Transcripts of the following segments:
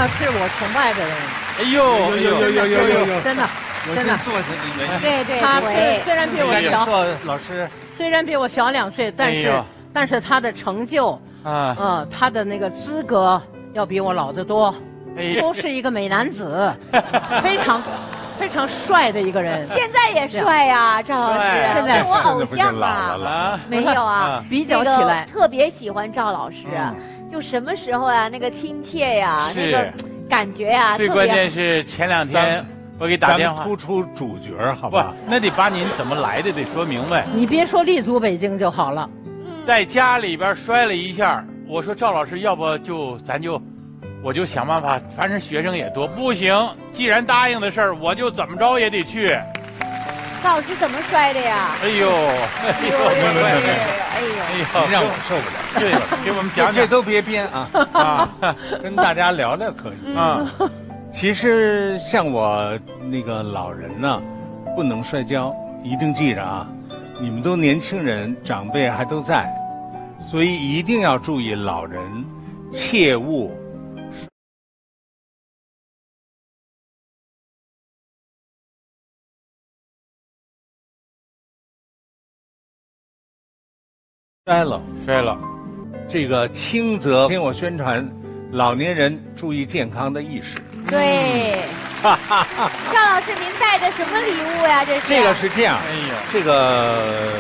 是我崇拜的人。 哎呦， 真的。 真的坐下， 对， 他虽然比我小， 老师虽然比我小2岁，但是他的成就他的那个资格要比我老得多，都是一个美男子，非常帅的一个人。 现在也帅呀，赵老师， 现在我偶像啊，没有啊， 比较起来特别喜欢赵老师，就什么时候啊，那个亲切呀，那个感觉呀， 最关键是前2天。我给打电话， 突出主角，好吧？ 那得把您怎么来的得说明白。 你别说立足北京就好了， 在家里边摔了一下，我说赵老师，要不我就想办法，反正学生也多，不行，既然答应的事儿，我就怎么着也得去。 赵老师怎么摔的呀？ 哎呦， 让我受不了。 对，给我们讲这都别编啊，跟大家聊聊可以啊。其实像我那个老人呢，不能摔跤，一定记着啊！你们都年轻人，长辈还都在，所以一定要注意老人，切勿摔了。这个轻则听我宣传，老年人注意健康的意识。 对，赵老师，您带的什么礼物呀？ 这个是这样，这个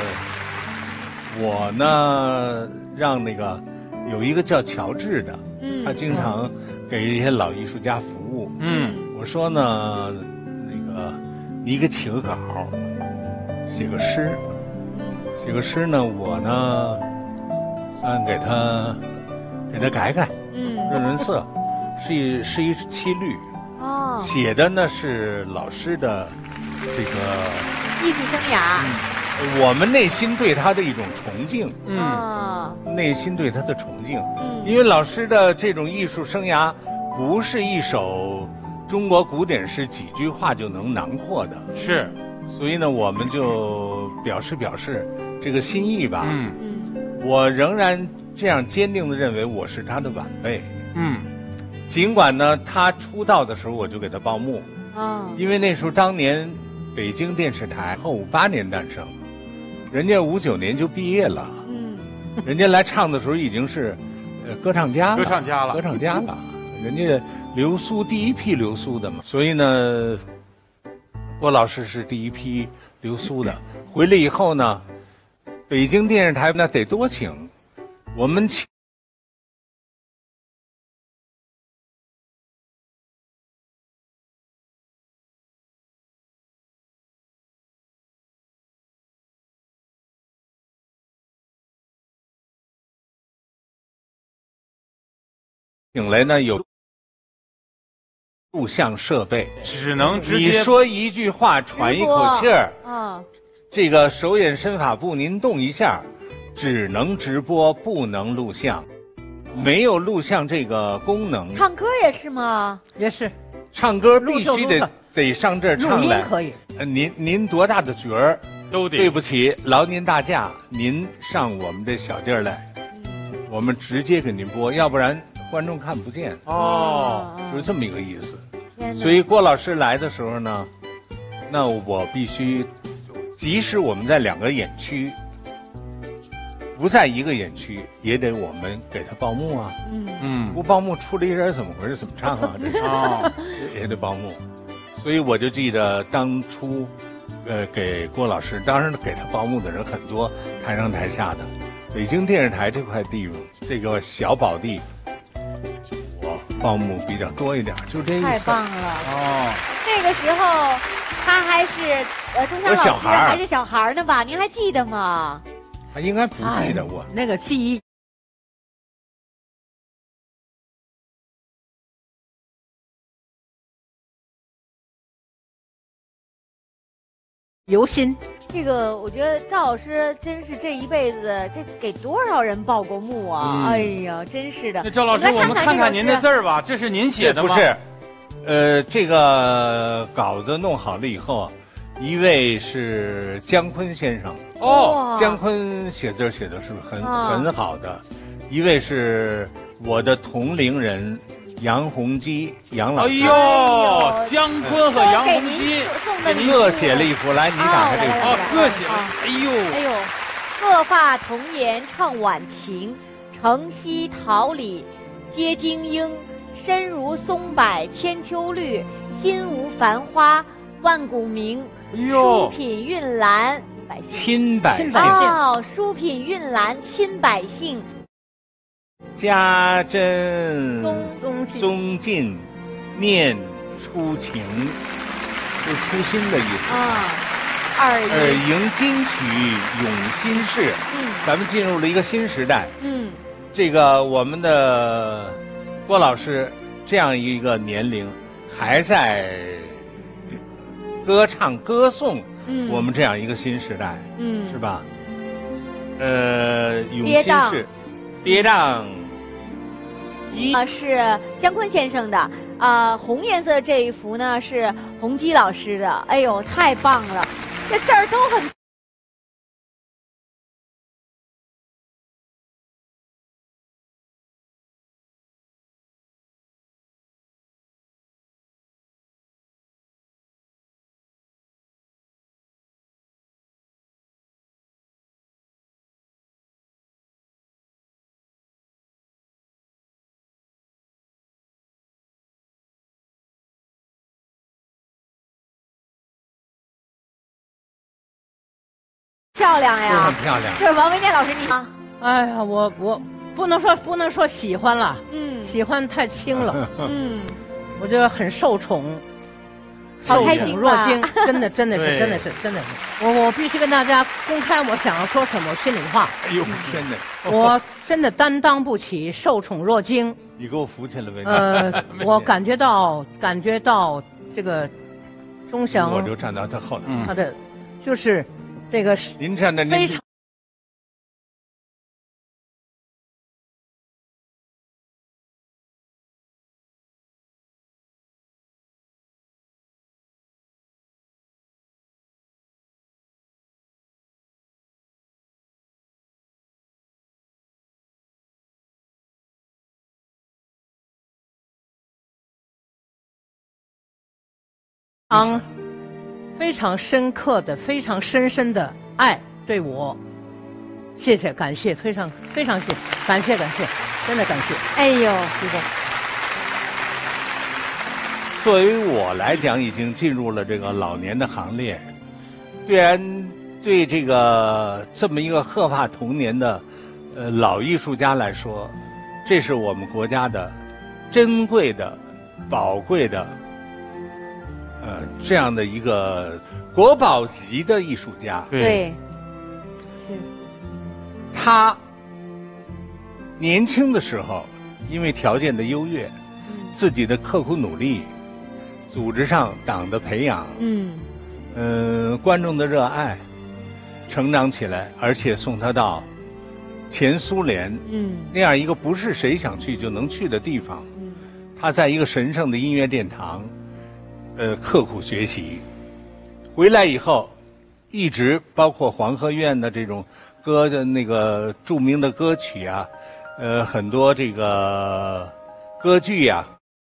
我呢让那个有一个叫乔治的，他经常给一些老艺术家服务。我说呢，那个你给起个稿，写个诗呢，我呢算给他改，润色。是一七律，写的呢是老师的这个艺术生涯， 我们内心对他的一种崇敬，内心对他的崇敬，因为老师的这种艺术生涯不是一首中国古典诗几句话就能囊括的， 是， 所以呢，我们就表示这个心意吧，我仍然这样坚定地认为我是他的晚辈，尽管呢，他出道的时候我就给他报幕，因为那时候当年北京电视台后58年诞生，人家59年就毕业了，人家来唱的时候已经是歌唱家了，人家留苏第一批留苏的嘛，所以呢，郭老师是第一批留苏的，回来以后呢，北京电视台那得多请，我们请来呢有录像设备， 只能直接你说一句话喘一口气儿，这个手眼身法步您动一下，只能直播不能录像，没有录像这个功能。 唱歌也是吗？ 也是， 唱歌必须得上这儿唱来。 可以。 您多大的角儿都得。 对不起，劳您大驾，您上我们这小地儿来，我们直接给您播，要不然观众看不见。就是这么一个意思。所以郭老师来的时候呢，那我必须，即使我们在2个演区，不在一个演区，也得我们给他报幕啊。不报幕出了一人怎么回事？怎么唱啊？这是也得报幕。所以我就记得当初，给郭老师，当然给他报幕的人很多，台上台下的。北京电视台这块地方，这个小宝地，我报幕比较多一点，就这意思。 太棒了！那个时候他还是钟祥老师还是小孩呢吧？您还记得吗？ 他应该不记得我那个记忆。由心， 这个我觉得赵老师真是这一辈子，这给多少人报过幕啊！哎呀，真是的。 那赵老师，我们看看您的字儿吧，这是您写的吗？ 不是，这个稿子弄好了以后，一位是姜昆先生，姜昆写字写的是很好的，一位是我的同龄人杨洪基杨老师。 哎呦，姜昆和杨洪基各写了一幅，来，你打开这个。 各写了。 哎呦，鹤发童颜唱晚晴，城西桃李接金莺，身如松柏千秋绿，心无繁花万古名。书品韵兰， 亲百姓。 哦，书品韵兰亲百姓。 家珍宗近，念初情，就初心的意思。耳迎金曲咏心事。咱们进入了一个新时代。这个我们的郭老师这样一个年龄，还在歌唱歌颂我们这样一个新时代，是吧？咏心事，跌宕。 是姜昆先生的红颜色这一幅呢是洪基老师的。哎呦，太棒了，这字儿都很。漂亮呀， 很漂亮。 这是王维念老师你吗？ 哎呀，我不能说喜欢了，喜欢太轻了，我觉得很受宠，受宠若惊，真的是，我必须跟大家公开我想要说什么心里话。 哎呦，真的， 我真的担当不起，受宠若惊。 你给我扶起来呗。 我感觉到这个钟祥， 我就站到他后头， 他的就是这个您站在非常。非常深刻的、非常深深的爱对我，谢谢，感谢，非常谢，感谢，真的感谢。 哎呦， 激动。 作为我来讲，已经进入了这个老年的行列。虽然对这个这么一个鹤发童年的老艺术家来说，这是我们国家的珍贵的、宝贵的。这样的一个国宝级的艺术家， 对， 是他年轻的时候，因为条件的优越，自己的刻苦努力，组织上党的培养，观众的热爱，成长起来，而且送他到前苏联，那样一个不是谁想去就能去的地方，他在一个神圣的音乐殿堂。刻苦学习，回来以后，一直包括黄河院的这种歌的那个著名的歌曲啊，很多这个歌剧呀。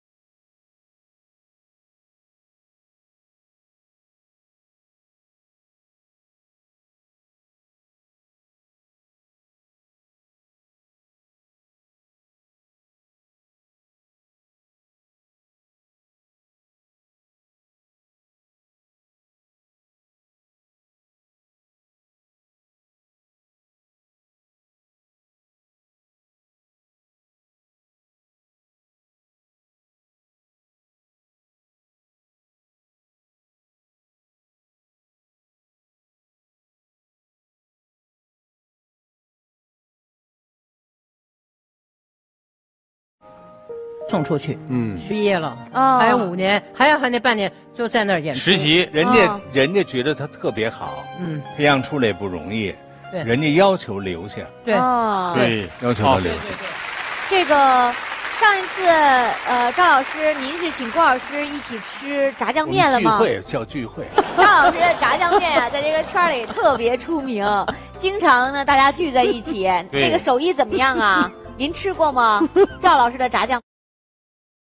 送出去，失业了，还有5年，还那半年就在那儿演出实习， 人家觉得他特别好，培养出来也不容易， 对， 人家要求留下， 对， 要求他留下。 这个上一次赵老师，您是请郭老师一起吃炸酱面了吗？ 聚会。 赵老师的炸酱面啊，在这个圈里特别出名，经常呢大家聚在一起。那个手艺怎么样啊？您吃过吗？赵老师的炸酱。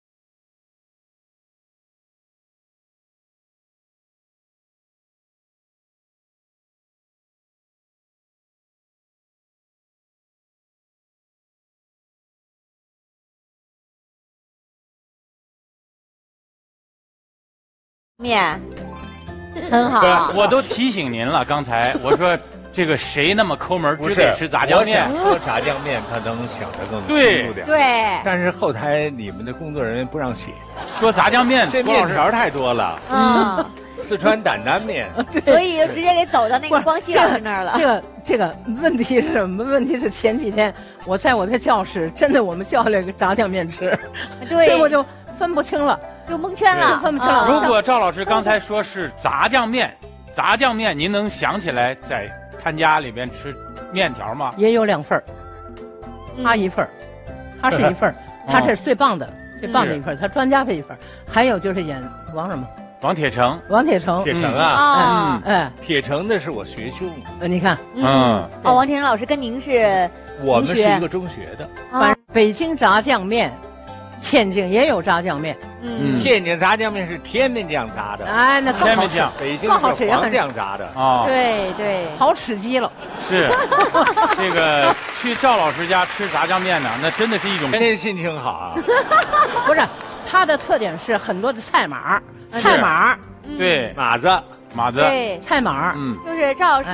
面，很好。 我都提醒您了，刚才我说这个谁那么抠门，只得吃炸酱面。 我想说炸酱面，他能想得更清楚点。 对。 但是后台你们的工作人员不让写， 说炸酱面， 这面条太多了。嗯。四川担担面， 所以就直接给走到那个光熙老师那儿了。 这个问题是什么？问题是前几天我在我的教室，真的我们叫了个炸酱面吃， 对， 所以我就分不清了， 就蒙圈了， 分不清了。 如果赵老师刚才说是炸酱面，炸酱面，您能想起来在他家里边吃面条吗？ 也有2份，他1份，他是1份，他这是最棒的1份，他专家这1份，还有就是演王什么？ 王铁成， 铁成啊，铁成那是我学兄。 你看， 王铁成老师跟您是， 我们是一个中学的。 反正北京炸酱面，天津也有炸酱面。 天津炸酱面是甜面酱炸的， 哎，那更好吃。 北京是黄酱炸的啊，对， 好吃极了。 是，这个去赵老师家吃炸酱面呢，那真的是一种天天心情好啊。 不是，它的特点是很多的菜码。 对， 码子， 对， 菜码， 就是赵老师。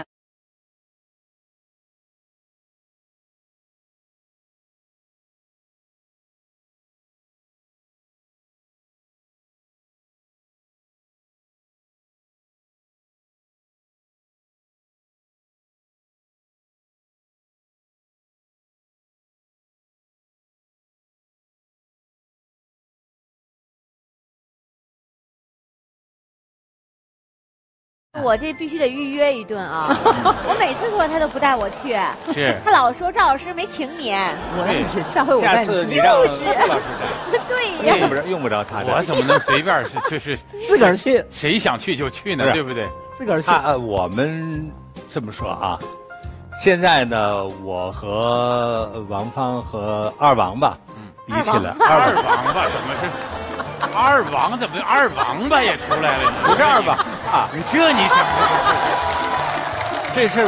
我这必须得预约一顿啊！我每次说他都不带我去， 是他老说赵老师没请你， 我让你去，下回我带你去。 你让就是对呀， 用不着他的， 我怎么能随便就是自个儿去？ 谁想去就去呢？对不对？ 自个儿去。 我们这么说啊，现在呢，我和王芳和二王吧比起来， 二王吧怎么是？二王怎么二王八也出来了？ 不是二王啊！ 你想这事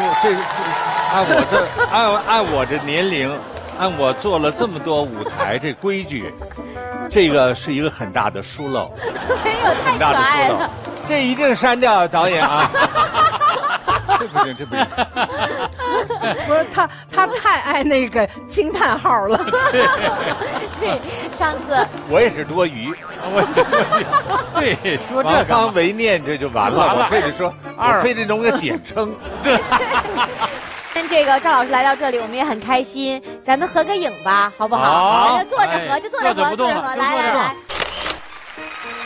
按我这年龄，按我做了这么多舞台这规矩，这个是一个很大的疏漏， 很大的疏漏， 这一定删掉导演啊！这不行， 不是他太爱那个惊叹号了。 对，上次我也是多余， 对，说这王芳为念这就完了，我非得说，我非得弄个简称。 对。 跟这个赵老师来到这里，我们也很开心，咱们合个影吧，好不好？ 好， 坐着合，就坐着合， 不动了， 来。